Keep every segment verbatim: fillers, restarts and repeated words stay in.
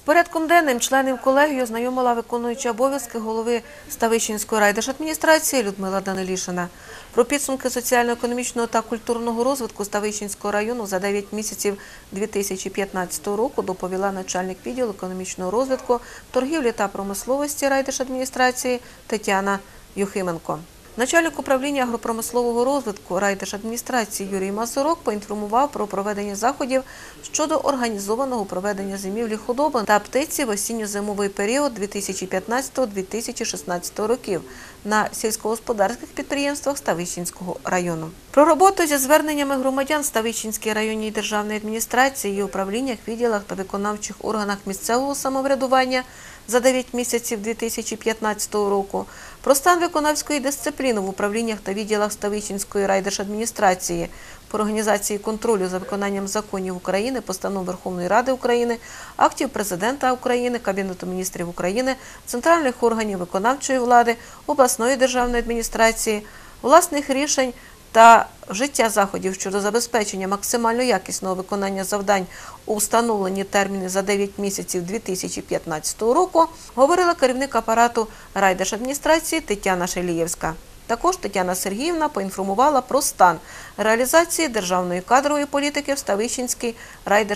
Порядком денним членів колегії ознайомила виконуюча обов'язки голови Ставищенської райдержадміністрації Людмила Данилішина. Про підсумки соціально-економічного та культурного розвитку Ставищенського району за дев'ять місяців дві тисячі п'ятнадцятого року доповіла начальник відділу економічного розвитку, торгівлі та промисловості райдержадміністрації Тетяна Юхименко. Начальник управління агропромислового розвитку райдержадміністрації Юрій Мазурок поінформував про проведення заходів щодо організованого проведення зимівлі худоби та птиці в осінньо-зимовий період дві тисячі п'ятнадцятого - дві тисячі шістнадцятого років на сільськогосподарських підприємствах Ставищенського району. Про роботу зі зверненнями громадян Ставищенській районній державної адміністрації і управліннях, відділах та виконавчих органах місцевого самоврядування за дев'ять місяців дві тисячі п'ятнадцятого року, про стан виконавської дисципліни в управліннях та відділах Ставищенської райдержадміністрації, по організації контролю за виконанням законів України, постанов Верховної Ради України, актів Президента України, Кабінету міністрів України, центральних органів виконавчої влади, обласної державної адміністрації, власних рішень та вжиття заходів щодо забезпечення максимально якісного виконання завдань у встановлені терміни за дев'ять місяців дві тисячі п'ятнадцятого року, говорила керівник апарату райдержадміністрації Тетяна Шелієвська. Також Тетяна Сергіївна поінформувала про стан реалізації державної кадрової політики в Ставищенській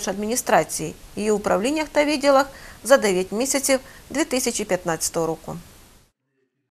райдержадміністрації, її управліннях та відділах за дев'ять місяців дві тисячі п'ятнадцятого року.